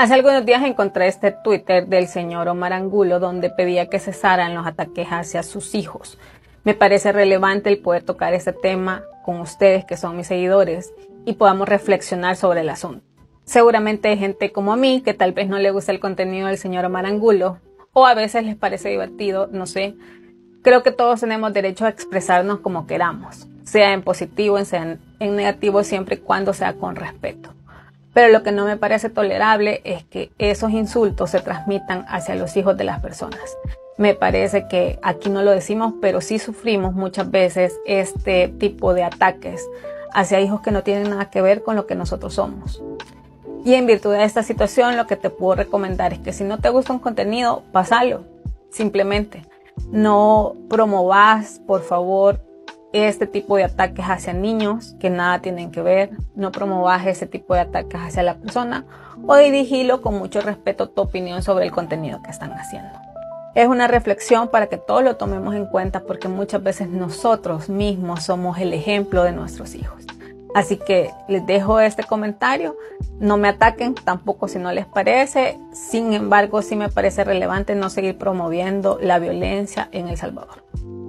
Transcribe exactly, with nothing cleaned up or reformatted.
Hace algunos días encontré este Twitter del señor Omar Angulo donde pedía que cesaran los ataques hacia sus hijos. Me parece relevante el poder tocar este tema con ustedes que son mis seguidores y podamos reflexionar sobre el asunto. Seguramente hay gente como a mí que tal vez no le gusta el contenido del señor Omar Angulo o a veces les parece divertido, no sé. Creo que todos tenemos derecho a expresarnos como queramos, sea en positivo, sea en negativo, siempre y cuando sea con respeto. Pero lo que no me parece tolerable es que esos insultos se transmitan hacia los hijos de las personas. Me parece que aquí no lo decimos, pero sí sufrimos muchas veces este tipo de ataques hacia hijos que no tienen nada que ver con lo que nosotros somos. Y en virtud de esta situación, lo que te puedo recomendar es que si no te gusta un contenido, pásalo. Simplemente no promovas, por favor, este tipo de ataques hacia niños que nada tienen que ver. No promovas ese tipo de ataques hacia la persona o dirigilo con mucho respeto tu opinión sobre el contenido que están haciendo. Es una reflexión para que todos lo tomemos en cuenta porque muchas veces nosotros mismos somos el ejemplo de nuestros hijos. Así que les dejo este comentario. No me ataquen tampoco si no les parece. Sin embargo, sí me parece relevante no seguir promoviendo la violencia en El Salvador.